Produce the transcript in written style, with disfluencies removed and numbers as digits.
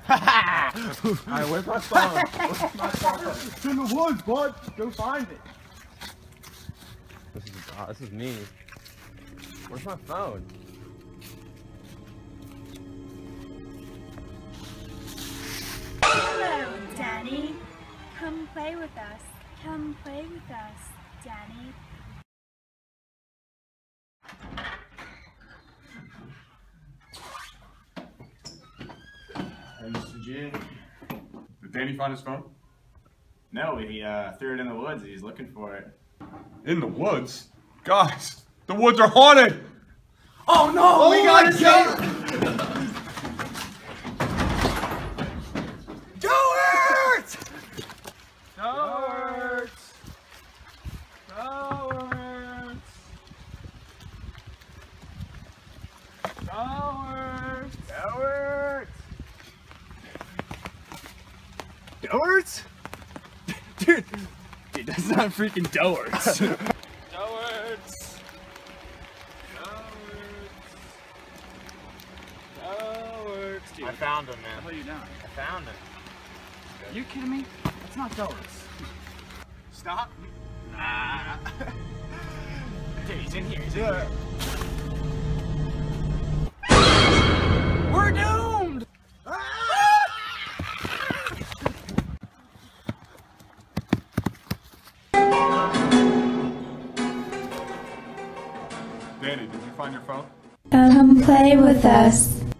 Alright, where's my phone? Where's my phone? It's in the woods, bud. Go find it. This is me. Where's my phone? Hello, Danny. Come play with us. Come play with us, Danny. Hey, Mr. G. Did Danny find his phone? No, he threw it in the woods. He's looking for it. In the woods? Guys, the woods are haunted! Oh no! We got it! Doers! Doers? Dude, that's not freaking Doers. I found him, man. What are you doing? I found him. Are you kidding me? It's not Doers. Stop. Nah. Dude, he's in here. He's in here. We're doomed! Danny, did you find your phone? Come play with us.